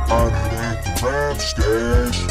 Underneath the rap stash.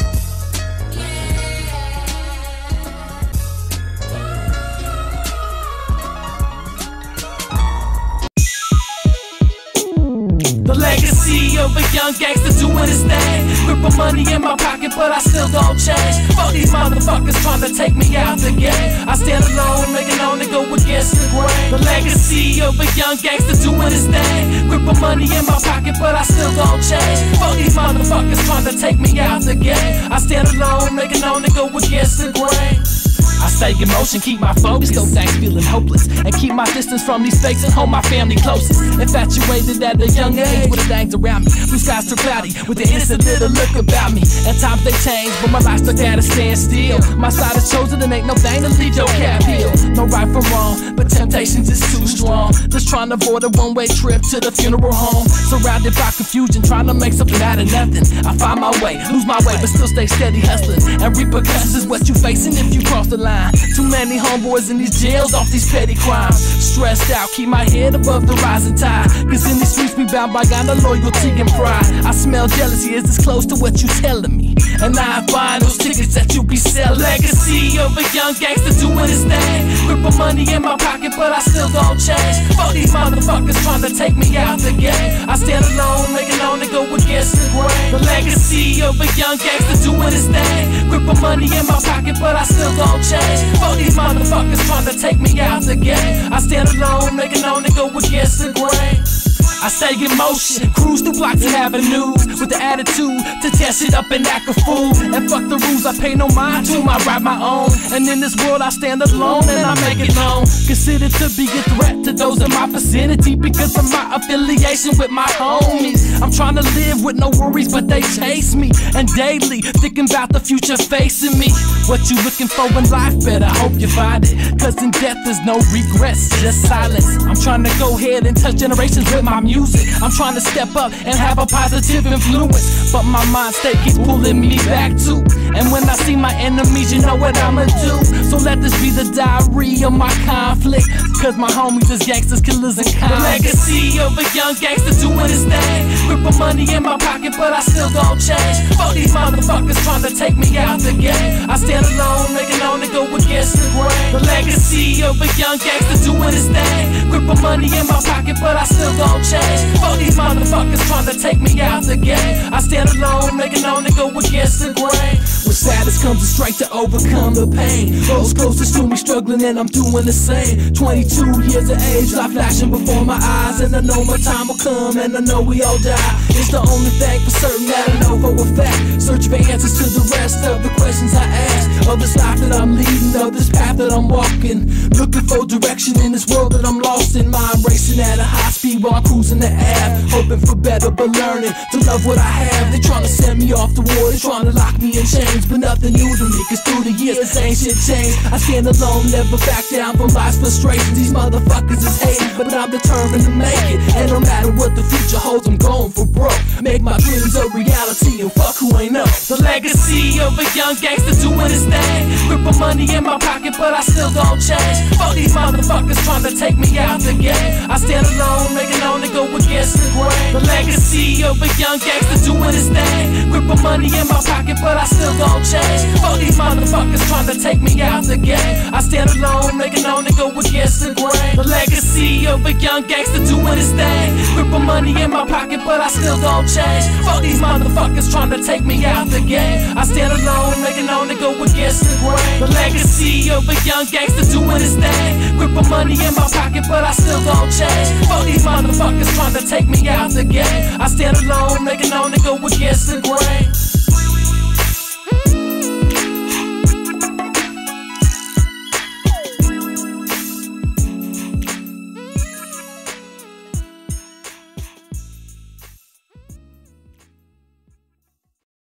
The legacy of a young gangster doing his thing. Grip of money in my pocket, but I still don't change. Fuck these motherfuckers trying to take me out the game. I stand alone, making known to go against the grain. The legacy of a young gangster doing his thing. Grip of money in my pocket, but I still don't change. Fuck these motherfuckers trying to take me out the game. I stand alone, making known to go against the grain. I stay in motion, keep my focus, though things feeling hopeless, and keep my distance from these fakes and hold my family closest. Infatuated at a young age with the things around me. Blue skies too cloudy with the innocent little look about me. At times they change, but my life stuck at a standstill. My side is chosen and ain't no thing to leave your cap here. No right from wrong, but temptations is too strong. Just trying to avoid a one-way trip to the funeral home. Surrounded by confusion, trying to make something out of nothing. I find my way, lose my way, but still stay steady hustling. And repercussions is what you facing if you cross the line. Too many homeboys in these jails off these petty crimes. Stressed out, keep my head above the rising tide. Cause in these streets we bound by honor, loyalty and pride. I smell jealousy, is this close to what you telling me? And I find those tickets that you be selling. Legacy of a young gangster doing his thing. Grip of money in my pocket, but I still don't change. Fuck these motherfuckers trying to take me out the game. I stand alone, making known to go against the grain. The legacy of a young gangster doing his thing. Grip of money in my pocket, but I still don't change. Fuck these motherfuckers trying to take me out the game. I stand alone, making known to go against the grain. I stay in motion, cruise through blocks and avenues with the attitude to tear shit up and act a fool. And fuck the rules, I pay no mind to them, I write my own. And in this world I stand alone and I make it known. Considered to be a threat to those in my vicinity because of my affiliation with my homies. I'm trying to live with no worries, but they chase me. And daily, thinking about the future facing me. What you looking for in life, better hope you find it. Cause in death there's no regrets, just silence. I'm trying to go ahead and touch generations with my music. I'm trying to step up and have a positive influence, but my mind state keeps pulling me back too. And when I see my enemies, you know what I'ma do. So let this be the diary of my conflict, cause my homies is gangsters, killers, and convicts. The legacy of a young gangster doing his thing. Grip of money in my pocket, but I still don't change. Fuck these motherfuckers trying to take me out the game. I stand alone, making known to go against the grain. The legacy of a young gangster doing his thing. Grip of money in my pocket, but I still don't change. Fuck these motherfuckers trying to take me out the game. I stand alone, making known to go against the grain. With sadness comes the strength to overcome the pain. Those closest to me struggling and I'm doing the same. 22 years of age, life flashing before my eyes. And I know my time will come and I know we all die. It's the only thing for certain that I know for a fact. Search for answers to the rest of the questions I ask. Of this life that I'm leading, of this path that I'm walking. Looking for direction in this world that I'm lost in. Mind racing at a high speed while I'm cruising the ave. Hoping for better but learning to love what I have. They trying to send me off the war, they trying to lock me in chains. But nothing new to me, cause through the years ain't shit changed. I stand alone, never back down from life's frustrations. These motherfuckers is hating, but I'm determined to make it. And no matter what the future holds, I'm going for broke. Make my dreams a reality and fuck who ain't know. The legacy of a young gangster doing his thing. Grip of money in my pocket, but I still don't change. Fuck these motherfuckers trying to take me out the game. I stand alone, making known to go against the grain. The legacy of a young gangster doing his thing. Grip of money in my pocket, but I still don't change. Fuck these motherfuckers trying to take me out the game. I stand alone, making known to go against the grain. The legacy of a young gangster doing his thing. Grip of money in my pocket, but I still don't change. Fuck these motherfuckers trying to take me out the game. I stand alone, making known to go against the grain. The legacy of a young gangster doing his thing. Grip of money in my pocket, but I still don't change. Fuck these motherfuckers trying to take me out the game. I stand alone, making known to go against the grain.